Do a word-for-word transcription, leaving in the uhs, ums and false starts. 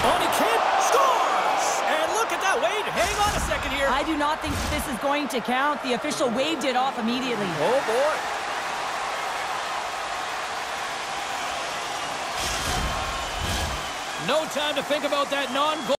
On he kid scores! And look at that, Wade. Hang on a second here. I do not think this is going to count. The official waved it off immediately. Oh, boy. No time to think about that non-goal.